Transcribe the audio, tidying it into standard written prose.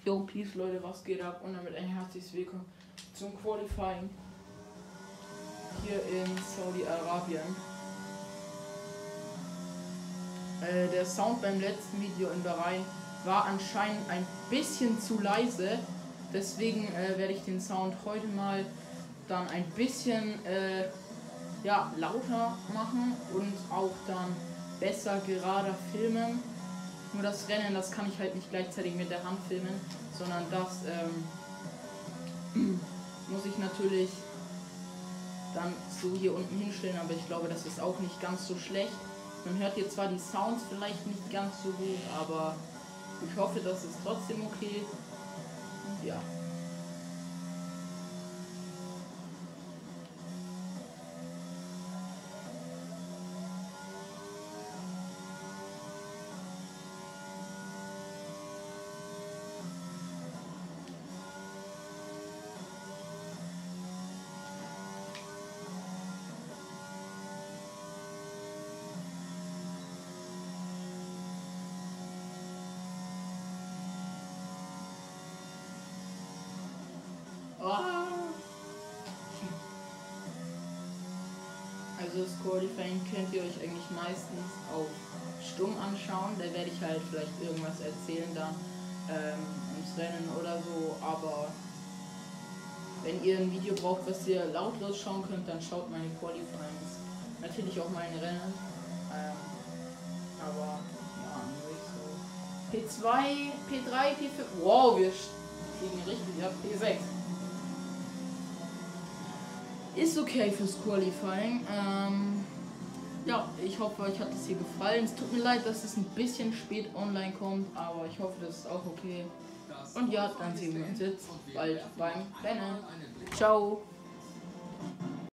Yo, Peace Leute, was geht ab? Und damit ein herzliches Willkommen zum Qualifying hier in Saudi-Arabien. Der Sound beim letzten Video in Bahrain war anscheinend ein bisschen zu leise. Deswegen werde ich den Sound heute mal dann ein bisschen lauter machen und auch dann besser gerader filmen. Nur das Rennen, das kann ich halt nicht gleichzeitig mit der Hand filmen, sondern das muss ich natürlich dann so hier unten hinstellen, aber ich glaube, das ist auch nicht ganz so schlecht. Man hört hier zwar die Sounds vielleicht nicht ganz so gut, aber ich hoffe, das ist trotzdem okay. Ja. Also das Qualifying könnt ihr euch eigentlich meistens auf stumm anschauen. Da werde ich halt vielleicht irgendwas erzählen dann ums Rennen oder so. Aber wenn ihr ein Video braucht, was ihr lautlos schauen könnt, dann schaut meine Qualifyings. Natürlich auch meine Rennen. Aber ja, nur so. P2, P3, P4. Wow, wir fliegen richtig ab. P6. Ist okay fürs Qualifying. Ja, ich hoffe, euch hat es hier gefallen. Es tut mir leid, dass es ein bisschen spät online kommt, aber ich hoffe, das ist auch okay. Und ja, dann sehen wir uns jetzt bald beim Rennen. Ciao!